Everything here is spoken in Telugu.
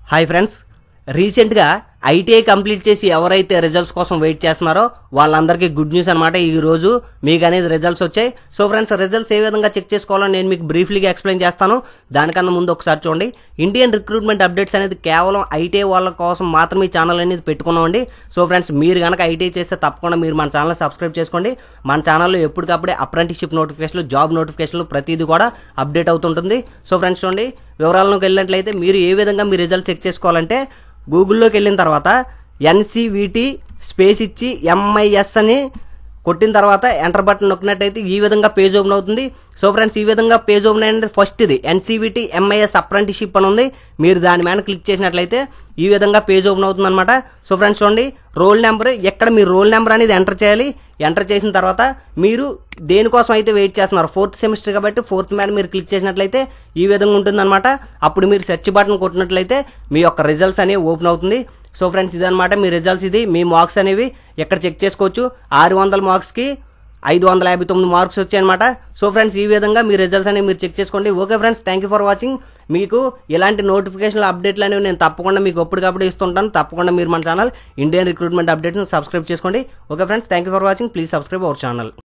హాయ్ ఫ్రెండ్స్, రీసెంట్గా ఐటీఐ కంప్లీట్ చేసి ఎవరైతే రిజల్ట్స్ కోసం వెయిట్ చేస్తున్నారో వాళ్ళందరికీ గుడ్ న్యూస్ అనమాట. ఈ రోజు మీకు అనేది రిజల్ట్స్ వచ్చాయి. సో ఫ్రెండ్స్, రిజల్ట్స్ ఏ విధంగా చెక్ చేసుకోవాలో నేను మీకు బ్రీఫ్లీగా ఎక్స్ప్లెయిన్ చేస్తాను. దానికన్నా ముందు ఒకసారి చూడండి. ఇండియన్ రిక్రూట్మెంట్ అప్డేట్స్ అనేది కేవలం ఐటీఐ వాళ్ళ కోసం మాత్రమే ఈ ఛానల్ అనేది పెట్టుకున్నామండి. సో ఫ్రెండ్స్, మీరు కనుక ఐటీఐ చేస్తే తప్పకుండా మీరు మన ఛానల్ సబ్స్క్రైబ్ చేసుకోండి. మన ఛానల్లో ఎప్పటికప్పుడే అప్రెంటిస్షిప్ నోటిఫికేషన్లు, జాబ్ నోటిఫికేషన్లు ప్రతిదీ కూడా అప్డేట్ అవుతుంటుంది. సో ఫ్రెండ్స్ చూడండి, వివరాల్లోకి వెళ్ళినట్లయితే మీరు ఏ విధంగా మీ రిజల్ట్ చెక్ చేసుకోవాలంటే గూగుల్లోకి వెళ్ళిన తర్వాత ఎన్సీవీటీ స్పేస్ ఇచ్చి ఎంఐఎస్ అని కొట్టిన తర్వాత ఎంటర్ బటన్ నొక్కినట్టయితే ఈ విధంగా పేజ్ ఓపెన్ అవుతుంది. సో ఫ్రెండ్స్, ఈ విధంగా పేజ్ ఓపెన్ అయ్యింది. ఫస్ట్ ఇది ఎన్సీవీటీ ఎంఐఎస్ అప్రెంటిస్షిప్ అని ఉంది. మీరు దాని మీద క్లిక్ చేసినట్లయితే ఈ విధంగా పేజ్ ఓపెన్ అవుతుంది అనమాట. సో ఫ్రెండ్స్ చూడండి, రోల్ నెంబర్, ఎక్కడ మీ రోల్ నెంబర్ అనేది ఎంటర్ చేయాలి. ఎంటర్ చేసిన తర్వాత మీరు దేనికోసం అయితే వెయిట్ చేస్తున్నారు, 4th సెమిస్టర్ కాబట్టి 4th మీద మీరు క్లిక్ చేసినట్లయితే ఈ విధంగా ఉంటుందన్నమాట. అప్పుడు మీరు సెర్చ్ బటన్ కొట్టినట్లయితే మీ యొక్క రిజల్ట్స్ అనేవి ఓపెన్ అవుతుంది. సో ఫ్రెండ్స్, ఇదనమాట మీ రిజల్ట్స్. ఇది మీ మార్క్స్ అనేవి ఎక్కడ చెక్ చేసుకోవచ్చు. 600 మార్క్స్కి 559 మార్క్స్ వచ్చాయన్నమాట. సో ఫ్రెండ్స్, ఈ విధంగా మీ రిజల్ట్స్ అనేవి మీరు చెక్ చేసుకోండి. Okay friends, thank you for watching. మీకు ఇలాంటి నోటిఫికేషన్ల అప్డేట్లు అనేవి నేను తప్పకుండా మీకు ఎప్పటికప్పుడు ఇస్తుంటాను. తప్పకుండా మీరు మన ఛానల్ ఇండియన్ రిక్రూట్మెంట్ అప్డేట్ని సబ్స్క్రైబ్ చేసుకోండి. Okay friends, thank you for watching. Please subscribe our channel.